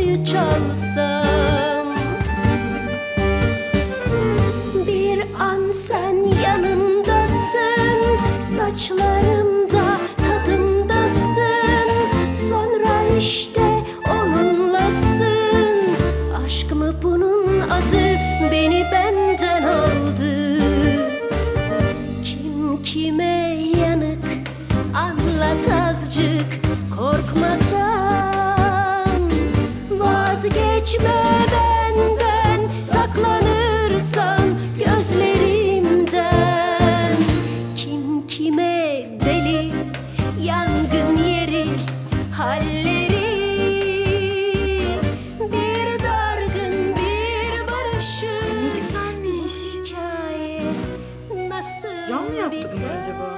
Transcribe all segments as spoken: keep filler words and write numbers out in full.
kapıyı çalsam, bir an sen yanımdasın, saçlarımda tadımdasın, sonra işte onunlasın. Aşk mı bunun adı, beni benden aldı. Kim kime yanık, anlat azıcık korkmadan. Vazgeçme benden, saklanırsan gözlerimden. Kim kime deli, yangın yeri, halleri. Bir dargın, bir barışık. Ne güzelmiş. Hikaye nasıl Can mı yaptı bunu biter? acaba?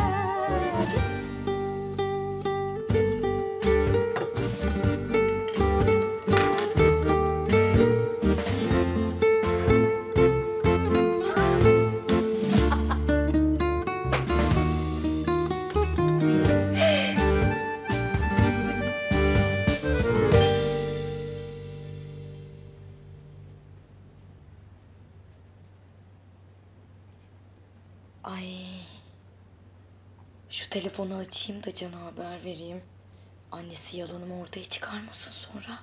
Ay, şu telefonu açayım da Can'a haber vereyim. Annesi yalanımı ortaya çıkarmasın sonra.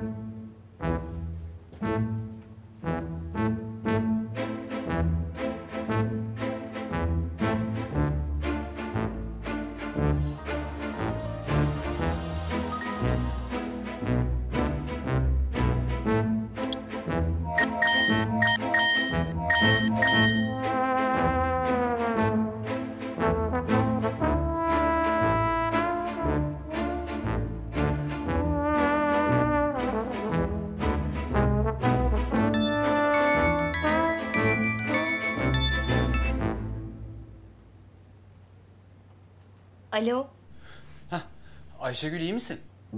Alo. Heh, Ayşegül iyi misin?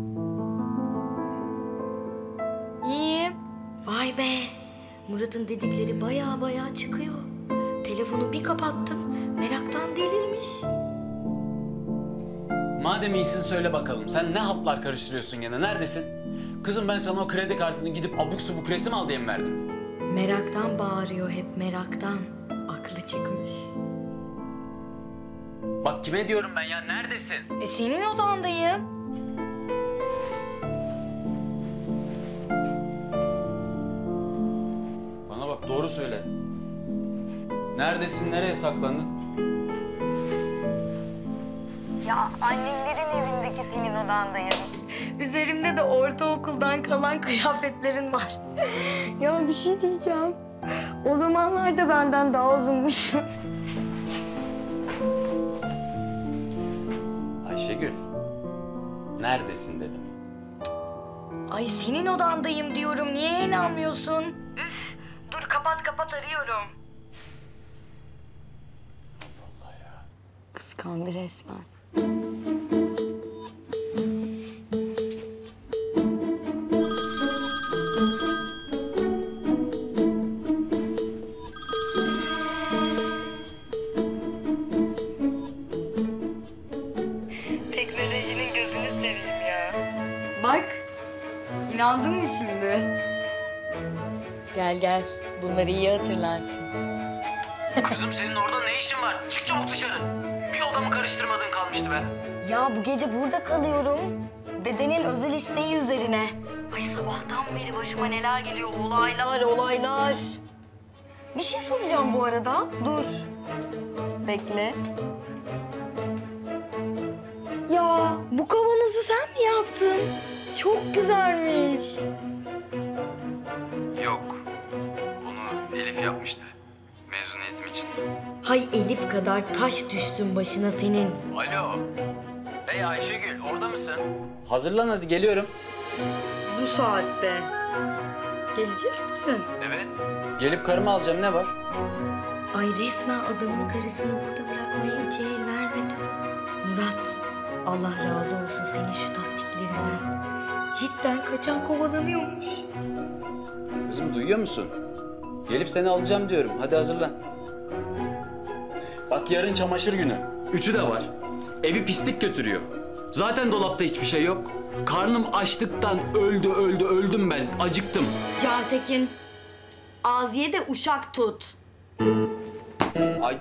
İyiyim. Vay be. Murat'ın dedikleri baya baya çıkıyor. Telefonu bir kapattım. Meraktan delirmiş. Madem iyisin söyle bakalım. Sen ne haplar karıştırıyorsun gene? Neredesin? Kızım ben sana o kredi kartını gidip abuk subuk resim al diye mi verdim? Meraktan bağırıyor hep, meraktan. Aklı çıkmış. Bak kime diyorum ben ya? Neredesin? E senin odandayım. Bana bak doğru söyle. Neredesin? Nereye saklandın? Ya annemlerin evindeki senin odandayım. Üzerimde de ortaokuldan kalan kıyafetlerin var. Ya bir şey diyeceğim. O zamanlarda benden daha uzunmuşsun. Ayşegül. Neredesin dedim. Ay senin odandayım diyorum. Niye inanmıyorsun? Üf, dur kapat kapat arıyorum. Allah ya. Kıskandı resmen. Teknolojinin gözünü seveyim ya. Bak, inandın mı şimdi? Gel gel, bunları iyi hatırlarsın. Kızım senin orada ne işin var? Çık çabuk dışarı. Bir odamı karıştırmadığın kalmıştı be. Ya bu gece burada kalıyorum. Dedenin özel isteği üzerine. Ay sabahtan beri başıma neler geliyor. Olaylar, olaylar. Bir şey soracağım bu arada. Dur. Bekle. Ya bu kavanozu sen mi yaptın? Çok güzelmiş. Yok. Onu Elif yapmıştı. Mezuniyetim için. Hay Elif kadar taş düşsün başına senin. Alo. Hey Ayşegül orada mısın? Hazırlan hadi geliyorum. Bu saatte. Gelecek misin? Evet. Gelip karımı alacağım ne var? Ay resmen adamın karısını burada bırakmaya hiç el vermedi. Murat, Allah razı olsun senin şu taktiklerinden. Cidden kaçan kovalanıyormuş. Kızım duyuyor musun? Gelip seni alacağım diyorum. Hadi hazırlan. Bak yarın çamaşır günü. Ütü de var. Evi pislik götürüyor. Zaten dolapta hiçbir şey yok. Karnım açlıktan öldü öldü öldüm ben. Acıktım. Cantekin, az ye de uşak tut. Ay.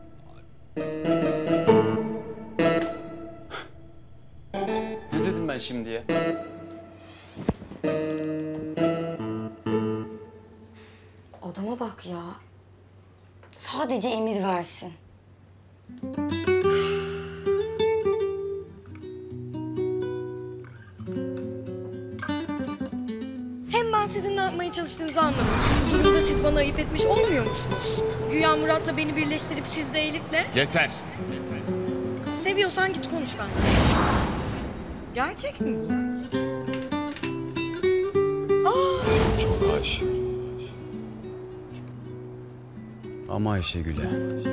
Ne dedim ben şimdi ya? Adama bak ya. Sadece emir versin. Hem ben sizin ne yapmaya çalıştığınızı anladım. Şimdi durumda siz bana ayıp etmiş olmuyor musunuz? Güya Murat'la beni birleştirip siz de Elif'le. Yeter. Seviyorsan git konuş benimle. Gerçek mi bu? Çok aşık. Ama Ayşegül'e.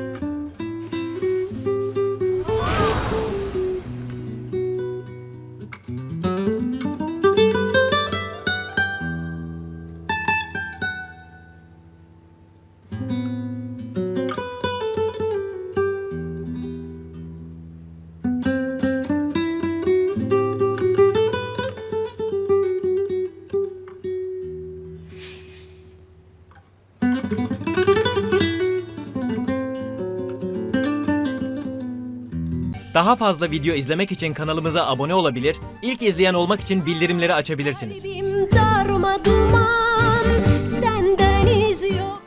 Daha fazla video izlemek için kanalımıza abone olabilir, ilk izleyen olmak için bildirimleri açabilirsiniz. Kalbim darma duman, senden iz yok.